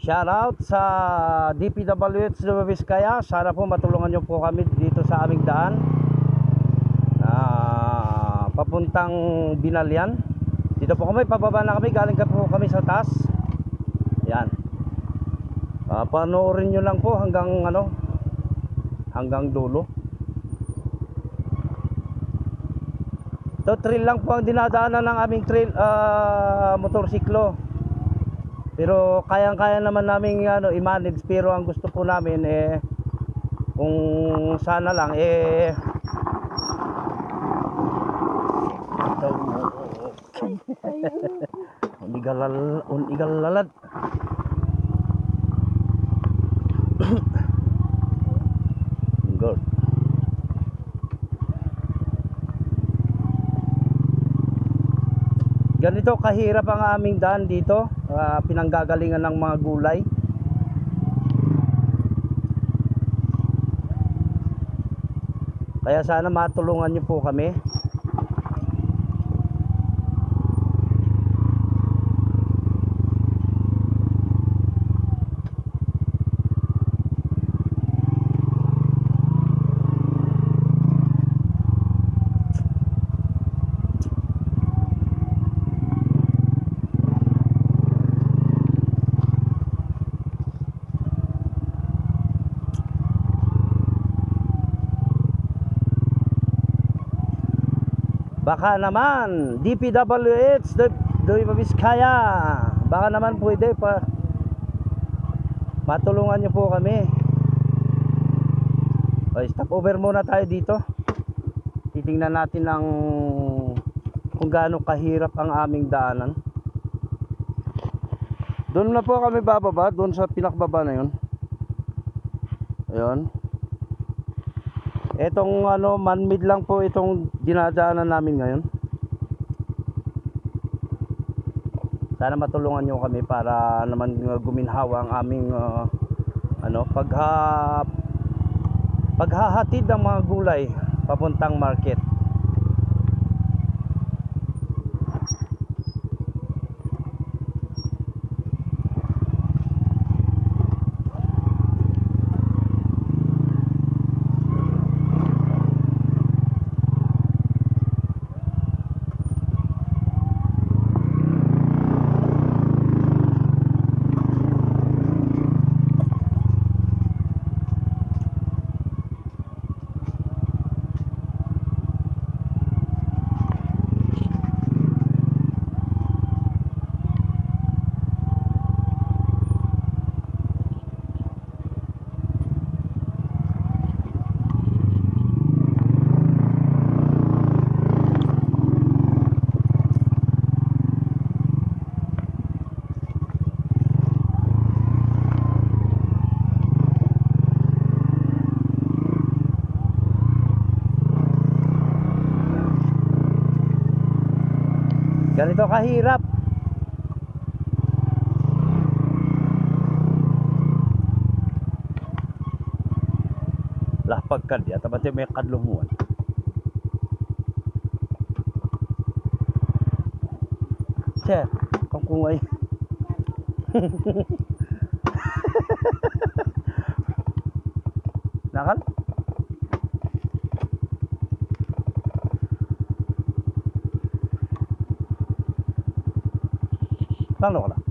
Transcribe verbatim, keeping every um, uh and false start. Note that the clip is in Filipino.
Shoutout sa D P W H Nueva Vizcaya. Sana po matulungan nyo po kami dito sa aming daan uh, papuntang Binalyan. Dito po kami, pababa na kami. Galing ka po kami sa taas. Yan, uh, panoorin nyo lang po hanggang ano, hanggang dulo. So trail lang po ang dinadaanan ng aming trail, uh, motorsiklo. Pero kayang-kaya naman namin ano, i-manage. Pero ang gusto po namin eh, kung sana lang eh ito, unigalal, unigalalad. Good. Ganito kahirap ang aming daan dito, uh, pinanggagalingan ng mga gulay. Kaya sana matulungan niyo po kami. Baka naman D P W H Nueva Vizcaya, baka naman pwede pa matulungan nyo po kami. Okay, stop over muna tayo dito. Titingnan natin ang kung gaano kahirap ang aming daanan. Doon na po kami bababa, doon sa pinakbaba na yun. Ayun. Etong ano, man-made lang po itong dinadaanan namin ngayon. Sana matulungan nyo kami para naman uh, guminhawa ang aming uh, ano, pagha paghahatid ng mga gulay papuntang market. Ganito kahirap. Lah pagkad ya, tapos may kadlumuan. Che, kung kungay. Nakal? Paano ka na?